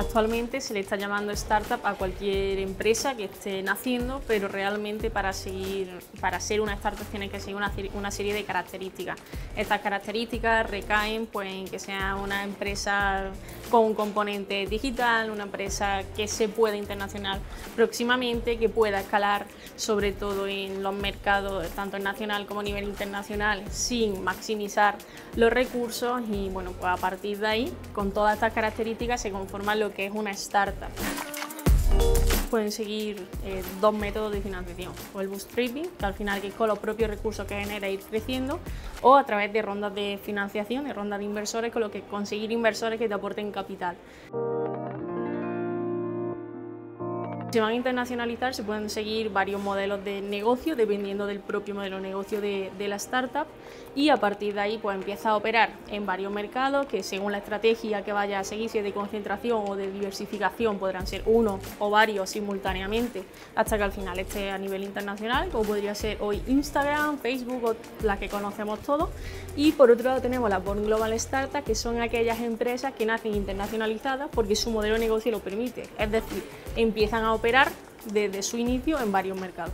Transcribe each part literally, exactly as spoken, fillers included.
Actualmente se le está llamando startup a cualquier empresa que esté naciendo, pero realmente para, seguir, para ser una startup tiene que seguir una, una serie de características. Estas características recaen pues, en que sea una empresa con un componente digital, una empresa que se pueda internacional próximamente, que pueda escalar sobre todo en los mercados tanto nacional como a nivel internacional sin maximizar los recursos y bueno, pues a partir de ahí, con todas estas características se conforma lo que es una startup. Pueden seguir eh, dos métodos de financiación, o el bootstrapping, que al final que es con los propios recursos que genera ir creciendo, o a través de rondas de financiación, de rondas de inversores, con lo que conseguir inversores que te aporten capital. Se van a internacionalizar, se pueden seguir varios modelos de negocio dependiendo del propio modelo de negocio de, de la startup y a partir de ahí pues empieza a operar en varios mercados que según la estrategia que vaya a seguir, si es de concentración o de diversificación, podrán ser uno o varios simultáneamente hasta que al final esté a nivel internacional, como podría ser hoy Instagram, Facebook o las que conocemos todos. Y por otro lado tenemos las Born Global Startups, que son aquellas empresas que nacen internacionalizadas porque su modelo de negocio lo permite, es decir, empiezan a operar desde su inicio en varios mercados.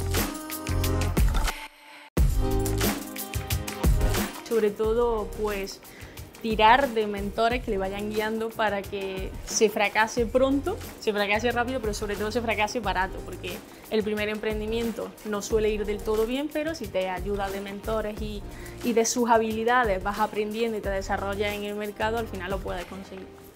Sobre todo, pues, tirar de mentores que le vayan guiando para que se fracase pronto, se fracase rápido, pero sobre todo se fracase barato, porque el primer emprendimiento no suele ir del todo bien, pero si te ayuda de mentores y, y de sus habilidades vas aprendiendo y te desarrollas en el mercado, al final lo puedes conseguir.